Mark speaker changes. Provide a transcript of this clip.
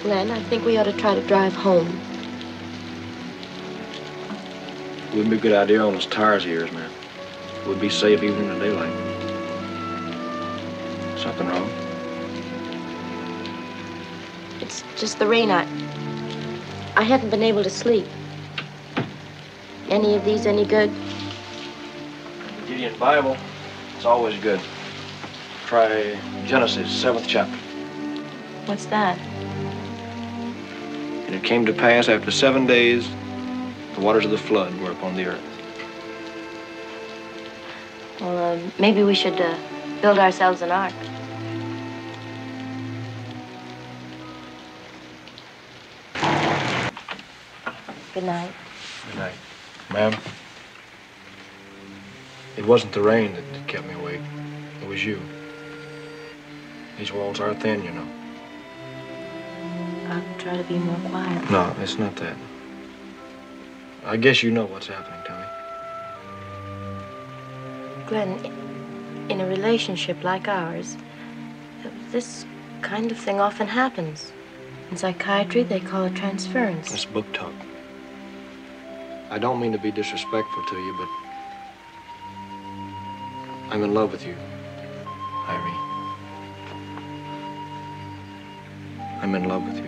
Speaker 1: Glenn, I think we ought to try to drive home.
Speaker 2: Wouldn't be a good idea on those tires of yours, man. We'd be safe even in the daylight. Something wrong?
Speaker 1: It's just the rain. I haven't been able to sleep. Any of these any good?
Speaker 2: The Gideon Bible, it's always good. Try Genesis, 7th chapter.
Speaker 1: What's that?
Speaker 2: And it came to pass after 7 days, the waters of the flood were upon the earth.
Speaker 1: Well, maybe we should build ourselves an ark. Good night.
Speaker 2: Good night. Ma'am, it wasn't the rain that kept me awake. It was you. These walls are thin, you know.
Speaker 1: I'll try to be more quiet.
Speaker 2: No, it's not that. I guess you know what's happening, Tommy.
Speaker 1: Glenn, in a relationship like ours, this kind of thing often happens. In psychiatry, they call it transference.
Speaker 2: It's book talk. I don't mean to be disrespectful to you, but I'm in love with you, Irene. I'm in love with you.